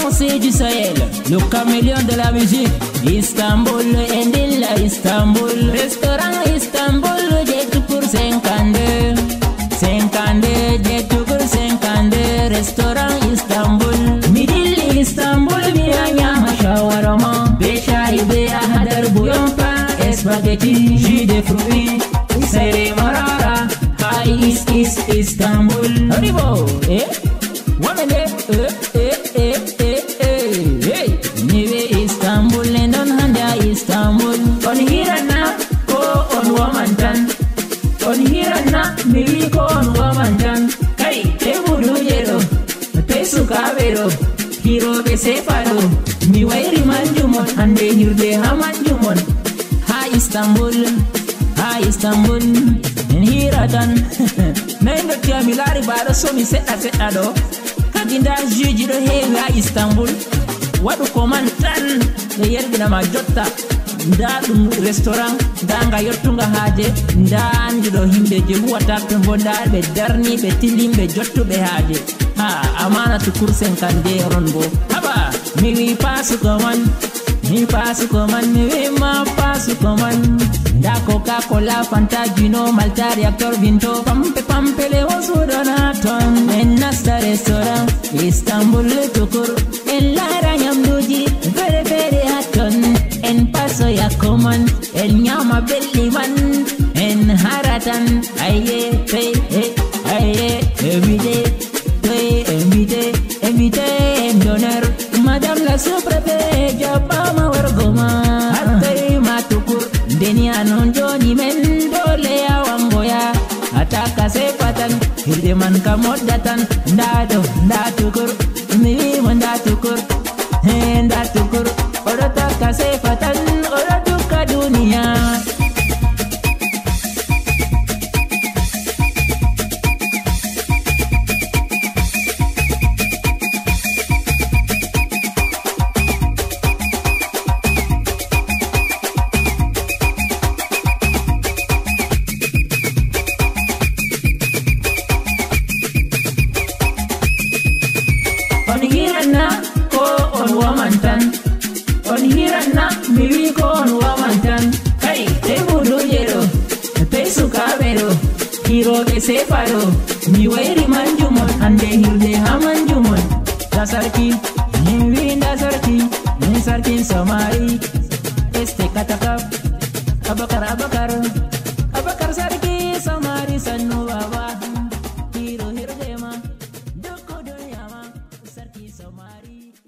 français du Sahel, le caméléon de la musique. Istanbul, Endilla, Istanbul. Restaurant Istanbul, j'ai tout pour 52. 52, j'ai tout pour 52. Restaurant Istanbul. Midil Istanbul, Mianya, Shawarma. Beshai, Bea, Hadar, Bouillonpa. Spaghetti, jus de fruits. Sere Marara. Hi, is Istanbul. Arrivo, eh? Wamele, hey. Niwe Istanbul, Lendon Handa Istanbul. On hirana, ko on wamantan. On hirana, miwi ko on wamantan. Hey, te budu jero, te sukavero. Hiro be sefaro, mi wairi manjumon, ande hirde hamanjumon. Ha Istanbul, en hiratan. Nendo tia milari bado so mi seta do. Kadinda juji do hewi ha Istanbul. Wadu komantan e yerbina ma jotta. Nda ɗum restaurant danga yottunga haaje nda anduɗo himɓe je huwata ɓe bonda ɓe darni ɓe tilimɓe jottuɓe haaje ha amana to kursen kan de ron bo haba mi wi pasuko man mi wi ma pasuko man nda coca cola fanta gino malta reactor vinto pampe le wosudona ton en nasta restaurant Istanbul tukur en lara nyamduji fere haton en paso ya koman en nyama belli man en haratan aye everyday en doner madame la sous-préfet jabama wargoma atay matukur deni anon joni men dole ya wangoya ataka sepatan hirde man kamodatan ndatukur mi ndatukur orotaka sepatan orotuka dunia. On hirana ko on wamantan. On hirana miwi ko on wamantan. Kai te budu jero, te sukavero. Hiro be sefaro, mi wairi manjumon ande hirde hamanjumon. Dasarki, miwi dasarki, ni sarkin samari. Este katakap, abakar.